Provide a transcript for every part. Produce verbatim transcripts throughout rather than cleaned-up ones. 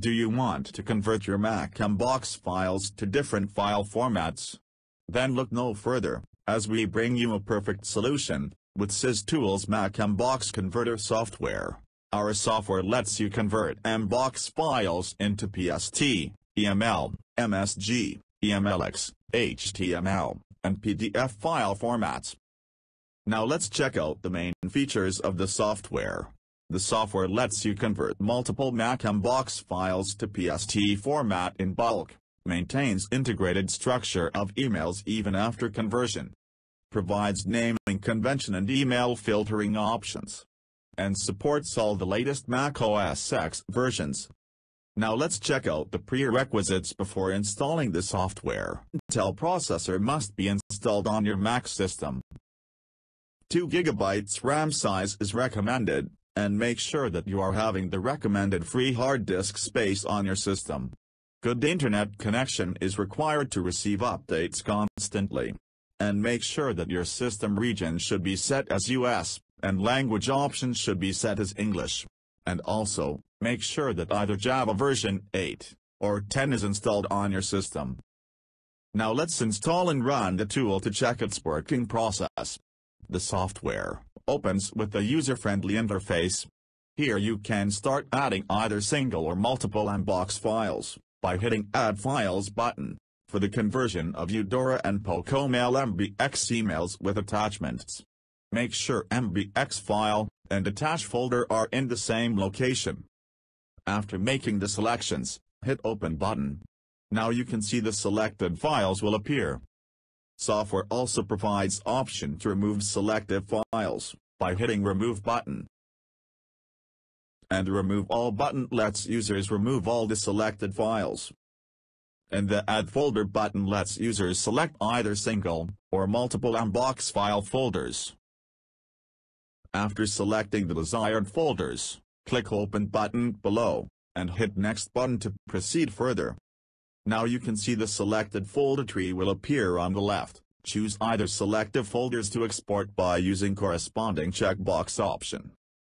Do you want to convert your Mac M B O X files to different file formats? Then look no further, as we bring you a perfect solution, with SysTools Mac M B O X Converter software. Our software lets you convert M B O X files into P S T, E M L, M S G, E M L X, H T M L, and P D F file formats. Now let's check out the main features of the software. The software lets you convert multiple Mac M B O X files to P S T format in bulk, maintains integrated structure of emails even after conversion, provides naming convention and email filtering options, and supports all the latest Mac O S X versions. Now let's check out the prerequisites before installing the software. Intel processor must be installed on your Mac system. two gigabytes RAM size is recommended, and make sure that you are having the recommended free hard disk space on your system. Good internet connection is required to receive updates constantly. And make sure that your system region should be set as U S, and language options should be set as English. And also, make sure that either Java version eight or ten is installed on your system. Now let's install and run the tool to check its working process. The software opens with a user-friendly interface. Here you can start adding either single or multiple M B O X files by hitting Add Files button. For the conversion of Eudora and PocoMail M B X emails with attachments, make sure M B X file and attach folder are in the same location. After making the selections, hit Open button. Now you can see the selected files will appear. Software also provides option to remove selected files by hitting Remove button. And the Remove All button lets users remove all the selected files. And the Add Folder button lets users select either single or multiple M B O X file folders. After selecting the desired folders, click Open button below, and hit Next button to proceed further. Now you can see the selected folder tree will appear on the left. Choose either selective folders to export by using corresponding checkbox option.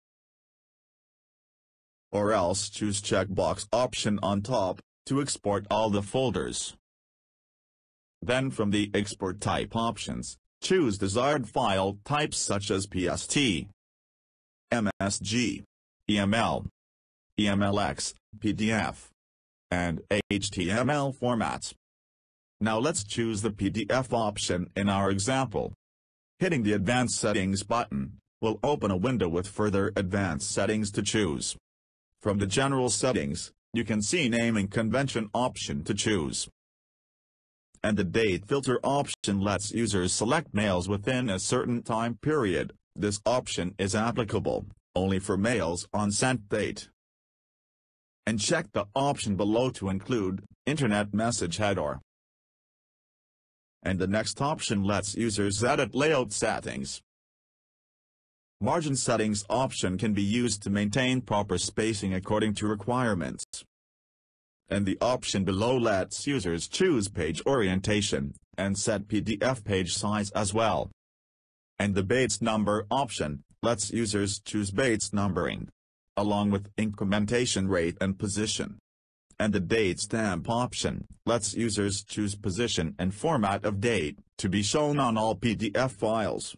Or else choose checkbox option on top to export all the folders. Then from the export type options, choose desired file types such as P S T, M S G, E M L, E M L X, P D F, and H T M L formats. Now let's choose the P D F option in our example. Hitting the Advanced Settings button will open a window with further advanced settings to choose. From the General Settings, you can see Naming Convention option to choose. And the Date Filter option lets users select mails within a certain time period. This option is applicable only for mails on sent date. And check the option below to include Internet Message Header. And the next option lets users edit layout settings. Margin settings option can be used to maintain proper spacing according to requirements. And the option below lets users choose page orientation, and set P D F page size as well. And the Bates number option lets users choose Bates numbering, along with incrementation rate and position. And the Date stamp option lets users choose position and format of date to be shown on all P D F files.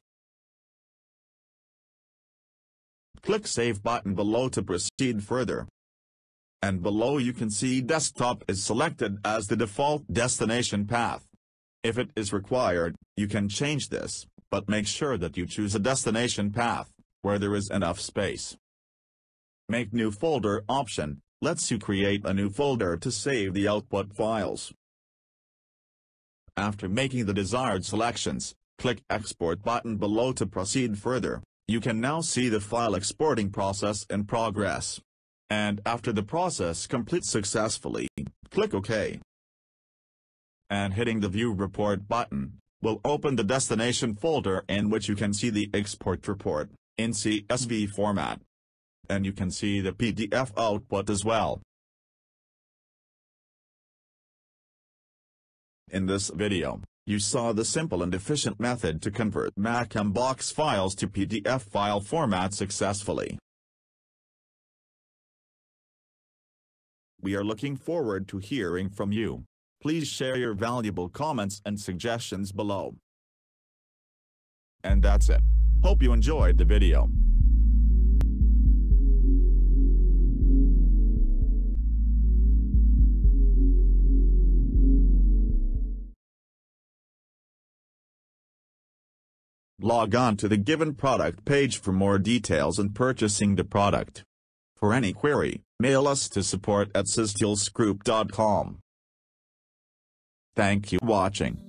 Click Save button below to proceed further. And below you can see desktop is selected as the default destination path. If it is required, you can change this, but make sure that you choose a destination path where there is enough space. Make New Folder option lets you create a new folder to save the output files. After making the desired selections, click Export button below to proceed further. You can now see the file exporting process in progress. And after the process completes successfully, click OK. And hitting the View Report button will open the destination folder in which you can see the export report in C S V format. And you can see the P D F output as well. In this video, you saw the simple and efficient method to convert Mac M B O X files to P D F file format successfully. We are looking forward to hearing from you. Please share your valuable comments and suggestions below. And that's it. Hope you enjoyed the video. Log on to the given product page for more details and purchasing the product. For any query, mail us to support at systoolsgroup dot com. Thank you for watching.